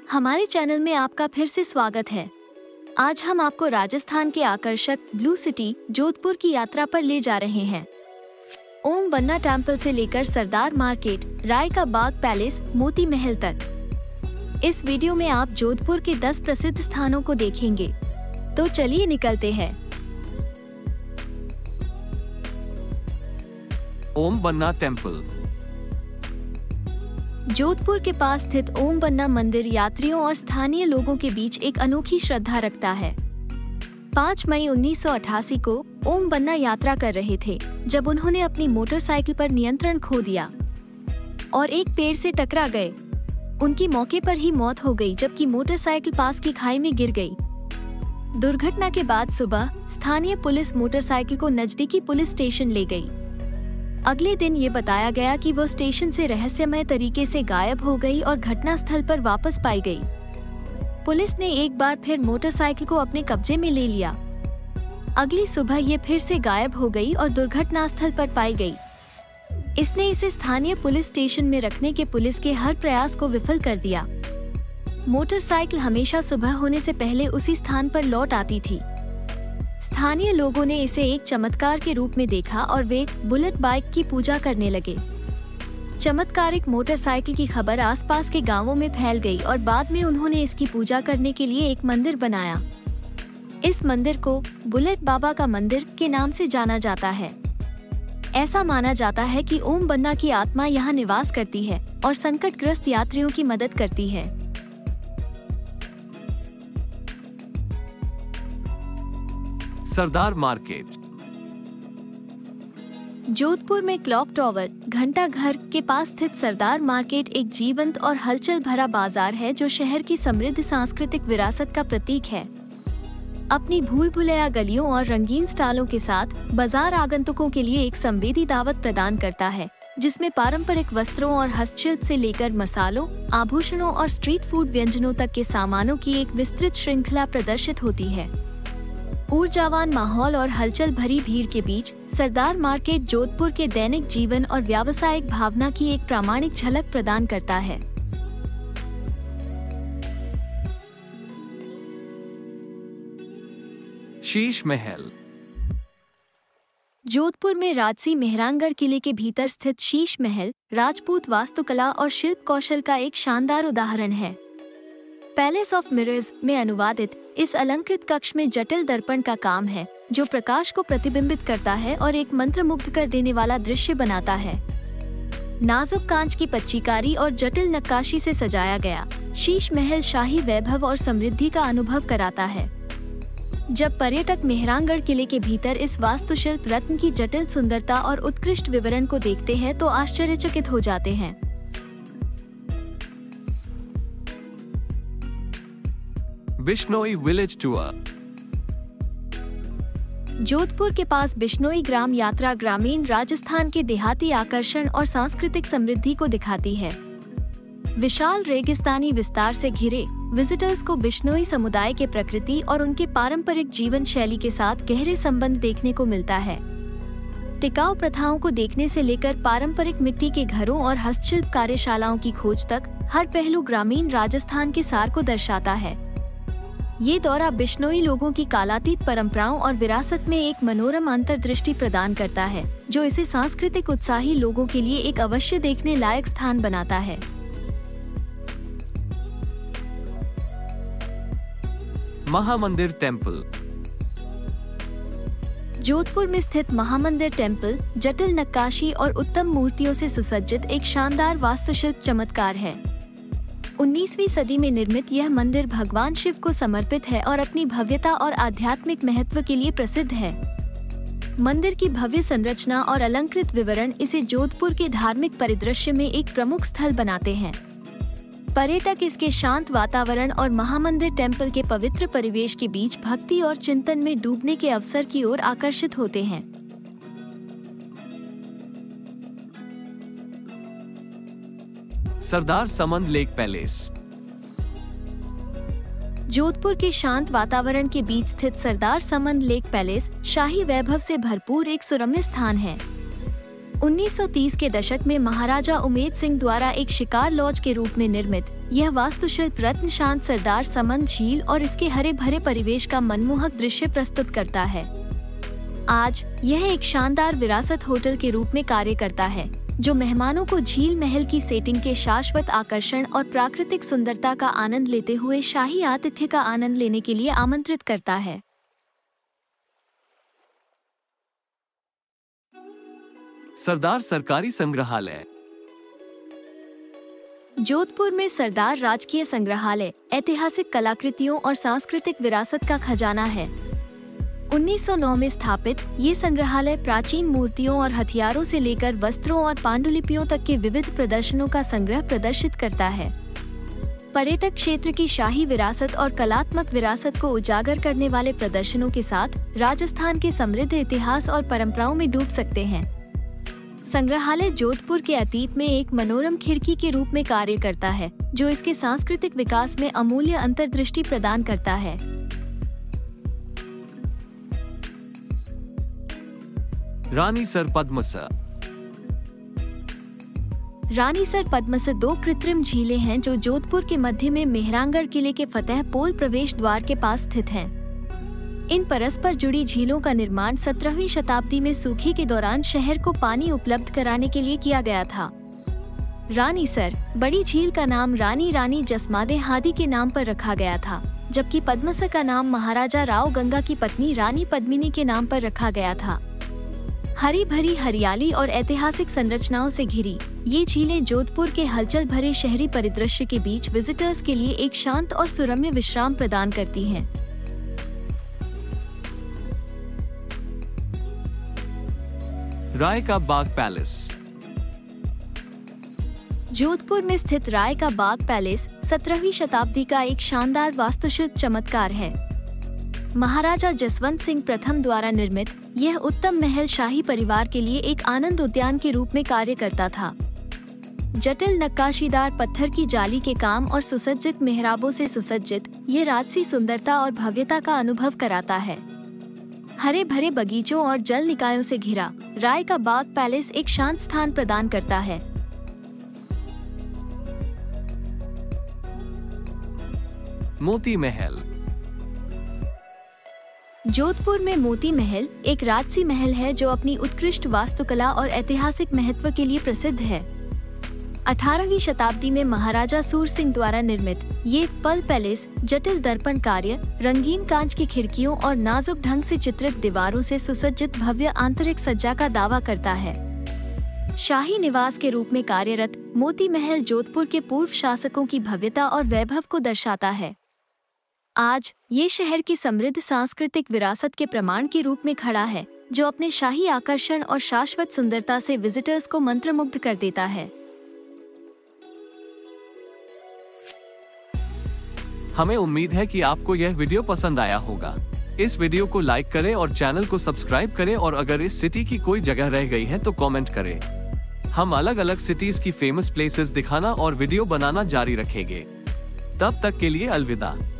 हमारे चैनल में आपका फिर से स्वागत है। आज हम आपको राजस्थान के आकर्षक ब्लू सिटी जोधपुर की यात्रा पर ले जा रहे हैं। ओम बन्ना टेम्पल से लेकर सरदार मार्केट, राय का बाग पैलेस, मोती महल तक। इस वीडियो में आप जोधपुर के 10 प्रसिद्ध स्थानों को देखेंगे। तो चलिए निकलते हैं। ओम बन्ना टेम्पल। जोधपुर के पास स्थित ओम बन्ना मंदिर यात्रियों और स्थानीय लोगों के बीच एक अनोखी श्रद्धा रखता है। 5 मई 1988 को ओम बन्ना यात्रा कर रहे थे जब उन्होंने अपनी मोटरसाइकिल पर नियंत्रण खो दिया और एक पेड़ से टकरा गए। उनकी मौके पर ही मौत हो गई जबकि मोटरसाइकिल पास की खाई में गिर गई। दुर्घटना के बाद सुबह स्थानीय पुलिस मोटरसाइकिल को नजदीकी पुलिस स्टेशन ले गई। अगले दिन ये बताया गया कि वो स्टेशन से रहस्यमय तरीके से गायब हो गई और घटनास्थल पर वापस पाई गई। पुलिस ने एक बार फिर मोटरसाइकिल को अपने कब्जे में ले लिया। अगली सुबह ये फिर से गायब हो गई और दुर्घटनास्थल पर पाई गई। इसने इसे स्थानीय पुलिस स्टेशन में रखने के पुलिस के हर प्रयास को विफल कर दिया। मोटरसाइकिल हमेशा सुबह होने से पहले उसी स्थान पर लौट आती थी। स्थानीय लोगों ने इसे एक चमत्कार के रूप में देखा और वे बुलेट बाइक की पूजा करने लगे। चमत्कारिक मोटरसाइकिल की खबर आसपास के गांवों में फैल गई और बाद में उन्होंने इसकी पूजा करने के लिए एक मंदिर बनाया। इस मंदिर को बुलेट बाबा का मंदिर के नाम से जाना जाता है। ऐसा माना जाता है कि ओम बन्ना की आत्मा यहाँ निवास करती है और संकटग्रस्त यात्रियों की मदद करती है। सरदार मार्केट। जोधपुर में क्लॉक टावर, घंटा घर के पास स्थित सरदार मार्केट एक जीवंत और हलचल भरा बाजार है जो शहर की समृद्ध सांस्कृतिक विरासत का प्रतीक है। अपनी भूल भुलैया गलियों और रंगीन स्टॉलों के साथ बाजार आगंतुकों के लिए एक संवेदी दावत प्रदान करता है, जिसमें पारंपरिक वस्त्रों और हस्तशिल्प से लेकर मसालों, आभूषणों और स्ट्रीट फूड व्यंजनों तक के सामानों की एक विस्तृत श्रृंखला प्रदर्शित होती है। ऊर्जावान माहौल और हलचल भरी भीड़ के बीच सरदार मार्केट जोधपुर के दैनिक जीवन और व्यावसायिक भावना की एक प्रामाणिक झलक प्रदान करता है। शीश महल। जोधपुर में राजसी मेहरानगढ़ किले के भीतर स्थित शीश महल राजपूत वास्तुकला और शिल्प कौशल का एक शानदार उदाहरण है। पैलेस ऑफ मिरर्स में अनुवादित इस अलंकृत कक्ष में जटिल दर्पण का काम है जो प्रकाश को प्रतिबिंबित करता है और एक मंत्रमुग्ध कर देने वाला दृश्य बनाता है। नाजुक कांच की पच्चीकारी और जटिल नक्काशी से सजाया गया शीश महल शाही वैभव और समृद्धि का अनुभव कराता है। जब पर्यटक मेहरानगढ़ किले के भीतर इस वास्तुशिल्प रत्न की जटिल सुंदरता और उत्कृष्ट विवरण को देखते हैं तो आश्चर्यचकित हो जाते हैं। Bishnoi village tour. जोधपुर के बिश्नोई बिश्नोई ग्राम यात्रा ग्रामीण राजस्थान के देहाती आकर्षण और सांस्कृतिक समृद्धि को दिखाती है। विशाल रेगिस्तानी विस्तार से घिरे विजिटर्स को बिश्नोई समुदाय के प्रकृति और उनके पारंपरिक जीवन शैली के साथ गहरे संबंध देखने को मिलता है। टिकाऊ प्रथाओं को देखने से लेकर पारंपरिक मिट्टी के घरों और हस्तशिल्प कार्यशालाओं की खोज तक हर पहलू ग्रामीण राजस्थान के सार को दर्शाता है। ये दौरा बिश्नोई लोगों की कालातीत परंपराओं और विरासत में एक मनोरम अंतर्दृष्टि प्रदान करता है जो इसे सांस्कृतिक उत्साही लोगों के लिए एक अवश्य देखने लायक स्थान बनाता है। महामंदिर टेम्पल। जोधपुर में स्थित महामंदिर टेम्पल जटिल नक्काशी और उत्तम मूर्तियों से सुसज्जित एक शानदार वास्तुशिल्प चमत्कार है। 19वीं सदी में निर्मित यह मंदिर भगवान शिव को समर्पित है और अपनी भव्यता और आध्यात्मिक महत्व के लिए प्रसिद्ध है। मंदिर की भव्य संरचना और अलंकृत विवरण इसे जोधपुर के धार्मिक परिदृश्य में एक प्रमुख स्थल बनाते हैं। पर्यटक इसके शांत वातावरण और महामंदिर टेम्पल के पवित्र परिवेश के बीच भक्ति और चिंतन में डूबने के अवसर की ओर आकर्षित होते हैं। Sardar Samand lake palace. जोधपुर के शांत वातावरण के बीच स्थित सरदार समंद लेक पैलेस शाही वैभव से भरपूर एक सुरम्य स्थान है। 1930 के दशक में महाराजा उमेद सिंह द्वारा एक शिकार लॉज के रूप में निर्मित यह वास्तुशिल्प रत्न शांत सरदार समंद झील और इसके हरे भरे परिवेश का मनमोहक दृश्य प्रस्तुत करता है। आज यह एक शानदार विरासत होटल के रूप में कार्य करता है, जो मेहमानों को झील महल की सेटिंग के शाश्वत आकर्षण और प्राकृतिक सुंदरता का आनंद लेते हुए शाही आतिथ्य का आनंद लेने के लिए आमंत्रित करता है। सरदार सरकारी संग्रहालय। जोधपुर में सरदार राजकीय संग्रहालय ऐतिहासिक कलाकृतियों और सांस्कृतिक विरासत का खजाना है। 1909 में स्थापित ये संग्रहालय प्राचीन मूर्तियों और हथियारों से लेकर वस्त्रों और पांडुलिपियों तक के विविध प्रदर्शनों का संग्रह प्रदर्शित करता है। पर्यटक क्षेत्र की शाही विरासत और कलात्मक विरासत को उजागर करने वाले प्रदर्शनों के साथ राजस्थान के समृद्ध इतिहास और परंपराओं में डूब सकते हैं। संग्रहालय जोधपुर के अतीत में एक मनोरम खिड़की के रूप में कार्य करता है, जो इसके सांस्कृतिक विकास में अमूल्य अंतर्दृष्टि प्रदान करता है। रानीसर पद्मसर। रानीसर पद्मसर दो कृत्रिम झीलें हैं जो जोधपुर के मध्य में मेहरांगढ़ किले के फतेहपोल प्रवेश द्वार के पास स्थित हैं। इन परस्पर जुड़ी झीलों का निर्माण 17वीं शताब्दी में सूखे के दौरान शहर को पानी उपलब्ध कराने के लिए किया गया था। रानीसर बड़ी झील का नाम रानी जसमादे हादी के नाम पर रखा गया था, जबकि पद्मसर का नाम महाराजा राव गंगा की पत्नी रानी पद्मिनी के नाम पर रखा गया था। हरी भरी हरियाली और ऐतिहासिक संरचनाओं से घिरी ये झीलें जोधपुर के हलचल भरे शहरी परिदृश्य के बीच विजिटर्स के लिए एक शांत और सुरम्य विश्राम प्रदान करती हैं। राय का बाग पैलेस। जोधपुर में स्थित राय का बाग पैलेस 17वीं शताब्दी का एक शानदार वास्तुशिल्प चमत्कार है। महाराजा जसवंत सिंह प्रथम द्वारा निर्मित यह उत्तम महल शाही परिवार के लिए एक आनंद उद्यान के रूप में कार्य करता था। जटिल नक्काशीदार पत्थर की जाली के काम और सुसज्जित मेहराबों से सुसज्जित ये राजसी सुंदरता और भव्यता का अनुभव कराता है। हरे भरे बगीचों और जल निकायों से घिरा राय का बाग पैलेस एक शांत स्थान प्रदान करता है। मोती महल। जोधपुर में मोती महल एक राजसी महल है जो अपनी उत्कृष्ट वास्तुकला और ऐतिहासिक महत्व के लिए प्रसिद्ध है। 18वीं शताब्दी में महाराजा सूर सिंह द्वारा निर्मित ये पल पैलेस जटिल दर्पण कार्य, रंगीन कांच की खिड़कियों और नाजुक ढंग से चित्रित दीवारों से सुसज्जित भव्य आंतरिक सज्जा का दावा करता है। शाही निवास के रूप में कार्यरत मोती महल जोधपुर के पूर्व शासकों की भव्यता और वैभव को दर्शाता है। आज ये शहर की समृद्ध सांस्कृतिक विरासत के प्रमाण के रूप में खड़ा है, जो अपने शाही आकर्षण और शाश्वत सुंदरता से विजिटर्स को मंत्रमुग्ध कर देता है। हमें उम्मीद है कि आपको यह वीडियो पसंद आया होगा। इस वीडियो को लाइक करें और चैनल को सब्सक्राइब करें, और अगर इस सिटी की कोई जगह रह गई है तो कमेंट करें। हम अलग अलग सिटीज की फेमस प्लेसेस दिखाना और वीडियो बनाना जारी रखेंगे। तब तक के लिए अलविदा।